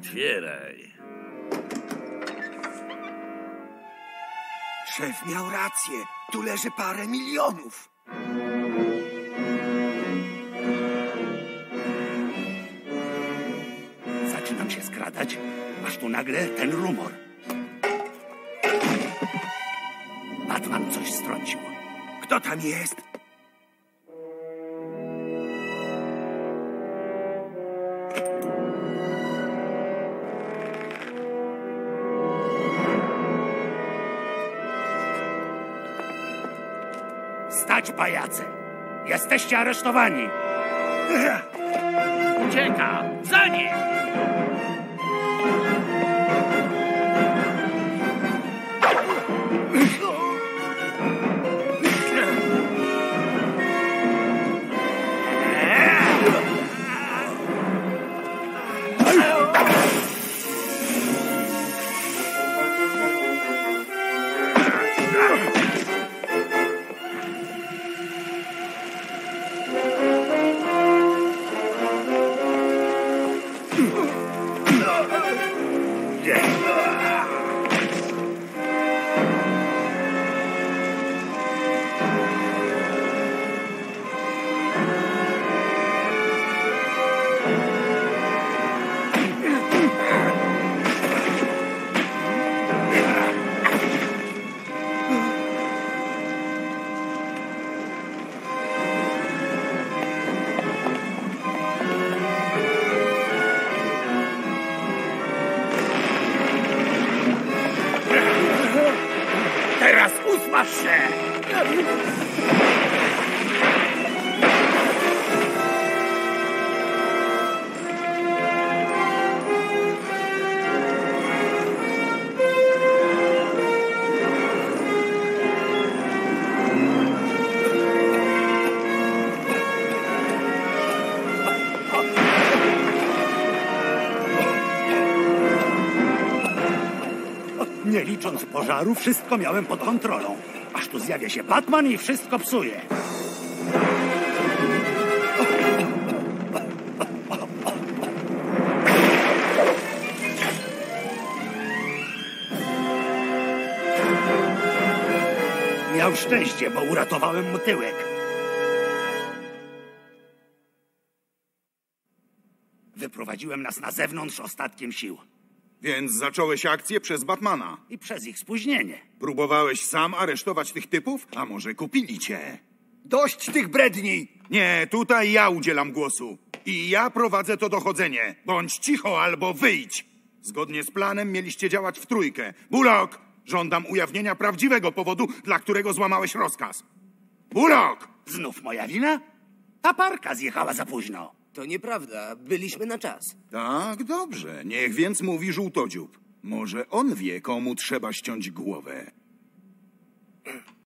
Otwieraj. Szef miał rację. Tu leży parę milionów. Zaczynam się skradać, aż tu nagle ten rumor. Batman coś strącił. Kto tam jest? Stać, pajace! Jesteście aresztowani! Ucieka! Za nim! Teraz usmaż się! Nie licząc pożaru, wszystko miałem pod kontrolą. Aż tu zjawia się Batman i wszystko psuje. Miał szczęście, bo uratowałem mu tyłek. Wyprowadziłem nas na zewnątrz ostatkiem sił. Więc zacząłeś akcję przez Batmana. I przez ich spóźnienie. Próbowałeś sam aresztować tych typów? A może kupili cię? Dość tych bredni! Nie, tutaj ja udzielam głosu. I ja prowadzę to dochodzenie. Bądź cicho albo wyjdź. Zgodnie z planem mieliście działać w trójkę. Bullock! Żądam ujawnienia prawdziwego powodu, dla którego złamałeś rozkaz. Bullock! Znów moja wina? Ta parka zjechała za późno. To nieprawda, byliśmy na czas. Tak, dobrze. Niech więc mówi żółtodziób. Może on wie, komu trzeba ściąć głowę.